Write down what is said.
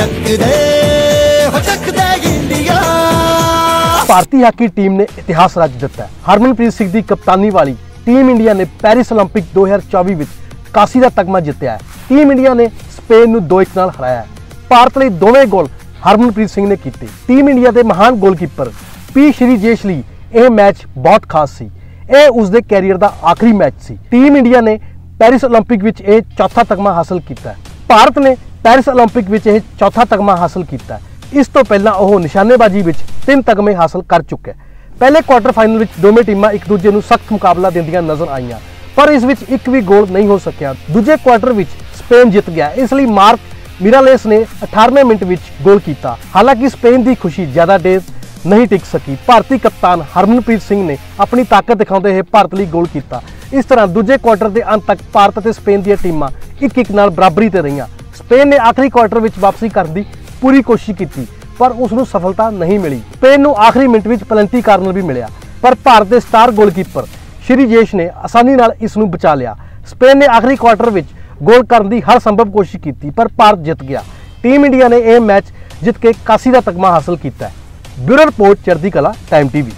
भारतीय hockey team ने इतिहास रच दिता है। हरमनप्रीत सिंह की कप्तानी वाली टीम इंडिया ने पेरिस ओलंपिक 2024 में कासी का तगमा जितया है। टीम इंडिया ने स्पेन को 2-1 नाल हराया है। भारत लिए दोवें गोल हरमनप्रीत सिंह ने किए। टीम इंडिया के महान गोलकीपर पी श्रीजेश ਲਈ यह मैच बहुत खास सी। यह उसके कैरियर का आखिरी मैच सी। टीम इंडिया ने पेरिस ओलंपिक में यह चौथा तगमा हासिल किया। भारत ने पेरिस ओलंपिक में यह चौथा तगमा हासिल किया। इस तो पहला वह निशानेबाजी में 3 तगमे हासिल कर चुका है। पहले क्वार्टर फाइनल में दोवें टीमां एक दूजे को सख्त मुकाबला देंदियां नजर आईयां, पर इस विच एक भी गोल नहीं हो सकिया। दूजे क्वार्टर में स्पेन जित गया, इसलिए मार्क मिरालेस ने 18वें मिनट में गोल किया। हालांकि स्पेन की खुशी ज़्यादा देर नहीं टिक सकी। भारतीय कप्तान हरमनप्रीत सिंह ने अपनी ताकत दिखाते हुए भारत लिए गोल किया। इस तरह दूजे क्वार्टर के अंत तक भारत और स्पेन दी टीमां 1-1 नाल बराबरी ते रहियां। स्पेन ने आखिरी क्वार्टर में वापसी करने की पूरी कोशिश की, पर उसनूं सफलता नहीं मिली। स्पेन को आखिरी मिनट में पेनल्टी कार्नर भी मिला, पर भारत के स्टार गोलकीपर श्रीजेश ने आसानी नाल इसनूं बचा लिया। स्पेन ने आखिरी क्वार्टर में गोल करने की हर संभव कोशिश की, पर भारत जित गया। टीम इंडिया ने यह मैच जित के कासी का तगमा हासिल किया। ब्यूरो रिपोर्ट, चढ़ती कला, टाइम टीवी।